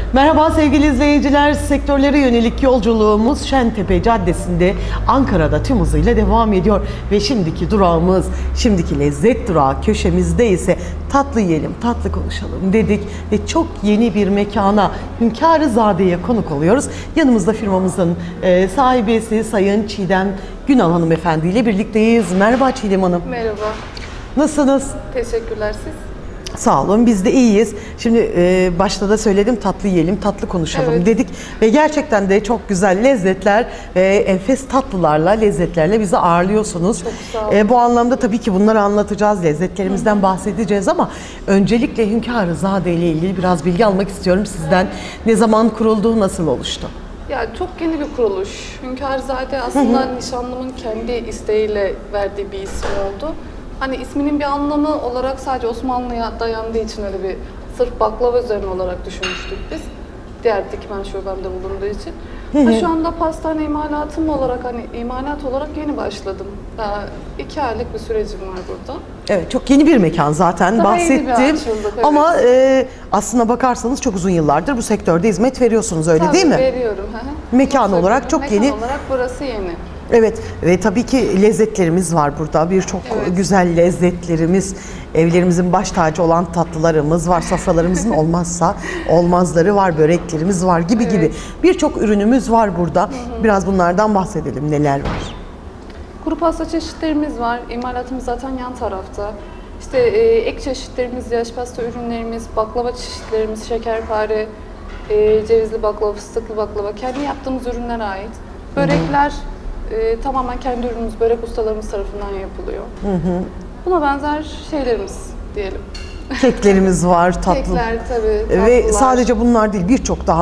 Merhaba sevgili izleyiciler, sektörlere yönelik yolculuğumuz Şentepe Caddesi'nde Ankara'da tüm hızıyla devam ediyor. Ve şimdiki durağımız, şimdiki lezzet durağı köşemizde ise tatlı yiyelim, tatlı konuşalım dedik. Ve çok yeni bir mekana, Hünkârızade'ye konuk oluyoruz. Yanımızda firmamızın sahibesi Sayın Çiğdem Günal Hanımefendi ile birlikteyiz. Merhaba Çiğdem Hanım. Merhaba. Nasılsınız? Teşekkürler siz. Sağ olun, biz de iyiyiz. Şimdi başta da söyledim, tatlı yiyelim, tatlı konuşalım dedik. Ve gerçekten de çok güzel lezzetler ve enfes tatlılarla, lezzetlerle bizi ağırlıyorsunuz. Çok sağ olun. Bu anlamda tabii ki bunları anlatacağız, lezzetlerimizden bahsedeceğiz ama öncelikle Hünkârızade ile ilgili biraz bilgi almak istiyorum sizden. Ne zaman kuruldu, nasıl oluştu? Ya çok yeni bir kuruluş. Hünkârızade aslında nişanlımın kendi isteğiyle verdiği bir isim oldu. Hani isminin bir anlamı olarak sadece Osmanlı'ya dayandığı için öyle bir sırf baklava üzerine olarak düşünmüştük biz. Diğer dikmen şubemde bulunduğu için. Şu anda pastane imalatım olarak imalat olarak yeni başladım. Daha 2 aylık bir sürecim var burada. Evet, çok yeni bir mekan zaten Daha yeni bir bahsettim. açıldık, evet. Ama aslına bakarsanız çok uzun yıllardır bu sektörde hizmet veriyorsunuz, öyle Tabii, değil mi? veriyorum. Mekan olarak çok yeni. Mekan olarak burası yeni. Evet ve tabii ki lezzetlerimiz var burada. Birçok güzel lezzetlerimiz, evlerimizin baş tacı olan tatlılarımız var. Sofralarımızın olmazsa olmazları var, böreklerimiz var gibi. Birçok ürünümüz var burada. Biraz bunlardan bahsedelim. Neler var? Kuru pasta çeşitlerimiz var. İmalatımız zaten yan tarafta. İşte ek çeşitlerimiz, yaş pasta ürünlerimiz, baklava çeşitlerimiz, şekerpare, cevizli baklava, fıstıklı baklava, kendi yaptığımız ürünlere ait. Börekler tamamen kendi ürünümüz, börek ustalarımız tarafından yapılıyor. Buna benzer şeylerimiz diyelim. Keklerimiz var, tatlı. Kekler tabii, Ve tatlılar. sadece bunlar değil,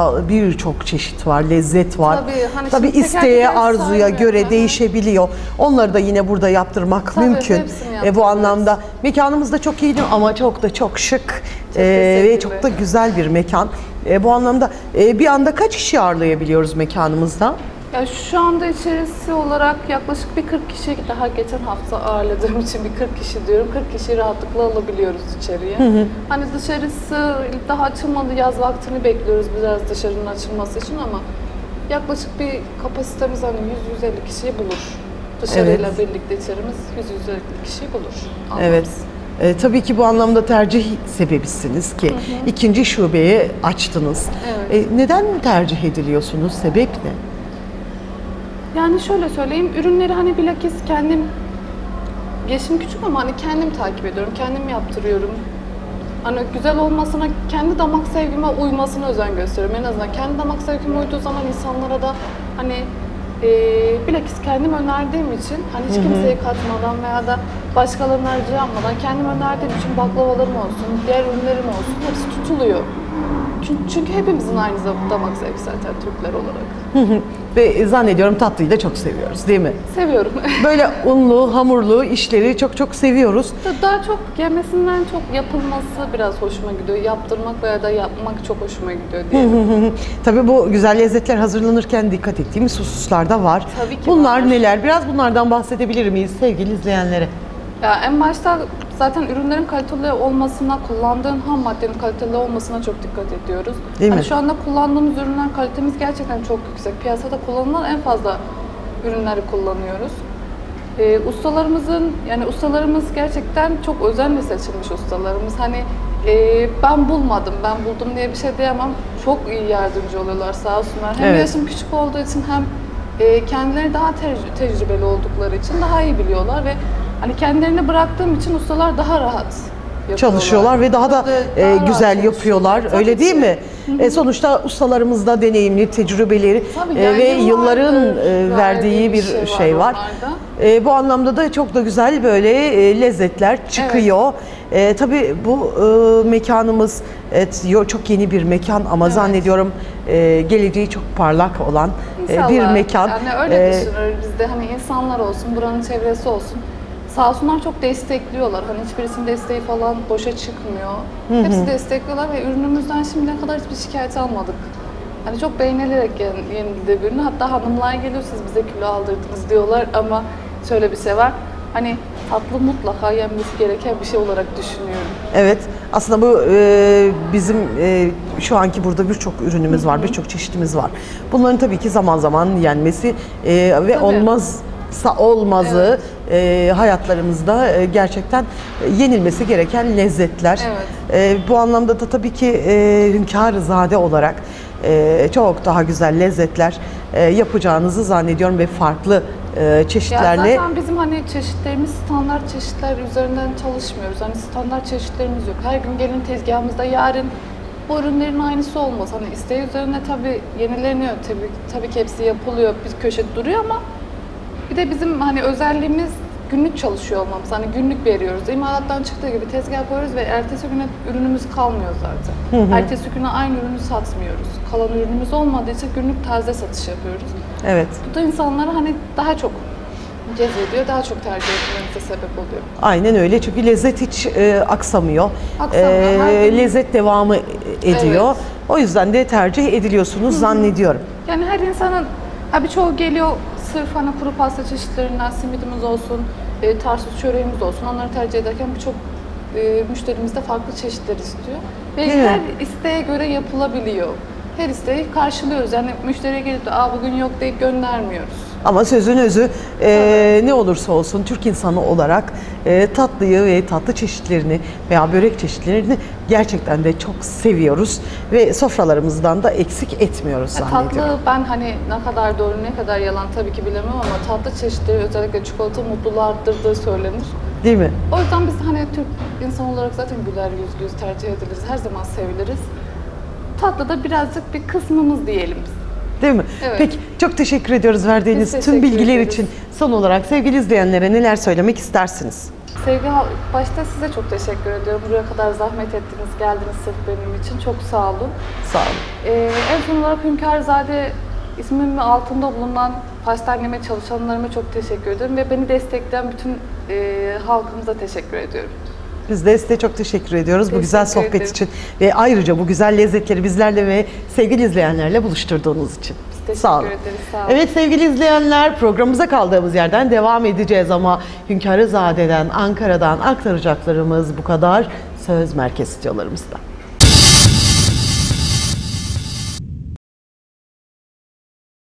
birçok çeşit var, lezzet var. Tabii, Tabii şimdi isteğe, teker arzuya saymıyorum. göre değişebiliyor. Onları da yine burada yaptırmak mümkün. hepsini Bu yaptırıyoruz. anlamda mekanımız da çok iyiydi ama çok şık ve teşekkürler. çok da güzel bir mekan. Bu anlamda bir anda kaç kişi ağırlayabiliyoruz mekanımızda? Ya şu anda içerisi olarak yaklaşık bir 40 kişi, daha geçen hafta ağırladığım için bir 40 kişi diyorum. 40 kişiyi rahatlıkla alabiliyoruz içeriye. Hani dışarısı daha açılmadı, yaz vaktini bekliyoruz biraz dışarının açılması için ama yaklaşık bir kapasitemiz hani 100-150 kişiyi bulur. Dışarıyla birlikte içerimiz 100-150 kişiyi bulur. Evet. Tabii ki bu anlamda tercih sebebisiniz ki ikinci şubeyi açtınız. Evet. Neden tercih ediliyorsunuz? Sebep ne? Yani şöyle söyleyeyim, ürünleri hani bilakis kendim, yaşım küçük ama hani kendim takip ediyorum, kendim yaptırıyorum. Hani güzel olmasına, kendi damak sevgime uymasına özen gösteriyorum. En azından kendi damak sevgime uyduğu zaman insanlara da hani bilakis kendim önerdiğim için hani hiç kimseyi katmadan veya da başkalarına harcı yapmadan kendim önerdiğim için baklavalarım olsun, diğer ürünlerim olsun hepsi tutuluyor. Çünkü hepimizin aynı damak zevki zaten Türkler olarak. Ve zannediyorum tatlıyı da çok seviyoruz, değil mi? Seviyorum. Böyle unlu, hamurlu işleri çok seviyoruz. Daha çok yemesinden çok yapılması biraz hoşuma gidiyor. Yaptırmak veya da yapmak çok hoşuma gidiyor diyelim. Tabii bu güzel lezzetler hazırlanırken dikkat ettiğimiz hususlar da var. Tabii ki Bunlar var. neler? Biraz bunlardan bahsedebilir miyiz sevgili izleyenlere? Ya en başta zaten ürünlerin kaliteli olmasına, kullandığın ham maddenin kaliteli olmasına çok dikkat ediyoruz. Değil mi? Şu anda kullandığımız ürünler kalitemiz gerçekten çok yüksek. Piyasada kullanılan en fazla ürünleri kullanıyoruz. Ustalarımız gerçekten çok özenle seçilmiş ustalarımız. Hani ben bulmadım, ben buldum diye bir şey diyemem. Çok iyi yardımcı oluyorlar sağ olsunlar. Hem yaşım küçük olduğu için hem kendileri daha tecrübeli oldukları için daha iyi biliyorlar ve hani kendilerini bıraktığım için ustalar daha rahat çalışıyorlar ve daha da güzel yapıyorlar. Tabii öyle değil ki. mi? Sonuçta ustalarımız da deneyimli, tecrübeleri yani ve yılların verdiği bir şey var. Bu anlamda da çok da güzel böyle lezzetler çıkıyor. Tabii bu mekanımız çok yeni bir mekan ama zannediyorum geleceği çok parlak olan bir mekan. Yani öyle düşünüyoruz biz de, hani insanlar olsun, buranın çevresi olsun. Sağ olsunlar çok destekliyorlar. Hani hiçbirisinin desteği falan boşa çıkmıyor. Hepsi destekliyorlar ve ürünümüzden şimdiye kadar hiçbir şikayet almadık. Hani çok beğenilerek yenildi bir ürün. Hatta hanımlar geliyor, siz bize kilo aldırdınız diyorlar ama şöyle bir şey var. Hani tatlı mutlaka yenmesi gereken bir şey olarak düşünüyorum. Evet, aslında bu bizim şu anki burada birçok ürünümüz var, birçok çeşitimiz var. Bunların tabii ki zaman zaman yenmesi ve Tabii. olmazsa olmazı hayatlarımızda gerçekten yenilmesi gereken lezzetler. Bu anlamda da tabii ki Hünkârızade olarak çok daha güzel lezzetler yapacağınızı zannediyorum ve farklı çeşitlerle. Ya zaten bizim hani çeşitlerimiz standart çeşitler üzerinden çalışmıyoruz. Hani standart çeşitlerimiz yok. Her gün gelin tezgahımızda yarın bu ürünlerin aynısı olmaz. Hani isteği üzerine tabii yenileniyor. Tabii ki hepsi yapılıyor. Bir köşede duruyor ama bir de bizim hani özelliğimiz günlük çalışıyor olmamız. Hani günlük veriyoruz. İmalattan çıktığı gibi tezgah koyuyoruz ve ertesi güne ürünümüz kalmıyor zaten. Ertesi güne aynı ürünü satmıyoruz. Kalan ürünümüz olmadığı için günlük taze satış yapıyoruz. Evet. Bu da insanları hani daha çok cezbediyor, daha çok tercih etmemize sebep oluyor. Aynen öyle, çünkü lezzet hiç aksamıyor. Aksamıyor, her gün- Lezzet devamı ediyor. Evet. O yüzden de tercih ediliyorsunuz zannediyorum. Yani her insanın, birçoğu geliyor sırf hani kuru pasta çeşitlerinden simidimiz olsun, tarsus çöreğimiz olsun. Onları tercih ederken birçok müşterimiz de farklı çeşitler istiyor. Ve Değil mi? her isteğe göre yapılabiliyor. Her isteği karşılıyoruz. Yani müşteriye gelip de bugün yok deyip göndermiyoruz. Ama sözün özü ne olursa olsun Türk insanı olarak tatlıyı ve tatlı çeşitlerini veya börek çeşitlerini gerçekten de çok seviyoruz ve sofralarımızdan da eksik etmiyoruz zannediyorum. Tatlı ben hani ne kadar doğru ne kadar yalan tabii ki bilemem ama tatlı çeşitleri özellikle çikolata mutluluğu arttırdığı söylenir. Değil mi? O yüzden biz hani Türk insan olarak zaten güler yüz tercih ediliriz. Her zaman seviliriz. Tatlı da birazcık bir kısmımız diyelim biz. Değil mi? Evet. Peki, çok teşekkür ediyoruz verdiğiniz Biz tüm teşekkür bilgiler ederiz. için. Son olarak sevgili izleyenlere neler söylemek istersiniz? Başta size çok teşekkür ediyorum. Buraya kadar zahmet ettiniz, geldiniz sırf benim için. Çok sağ olun. Sağ olun. En son olarak Hünkârızade ismimin altında bulunan pastaneme çalışanlarıma çok teşekkür ediyorum. Ve beni destekleyen bütün halkımıza teşekkür ediyorum. Biz de size çok teşekkür ediyoruz bu güzel Teşekkür sohbet ederim. için ve ayrıca bu güzel lezzetleri bizlerle ve sevgili izleyenlerle buluşturduğunuz için. teşekkür Sağ olun. ederiz, sağ olun. Evet sevgili izleyenler, programımıza kaldığımız yerden devam edeceğiz ama Hünkârızade'den, Ankara'dan aktaracaklarımız bu kadar. Söz merkez stüdyolarımızda.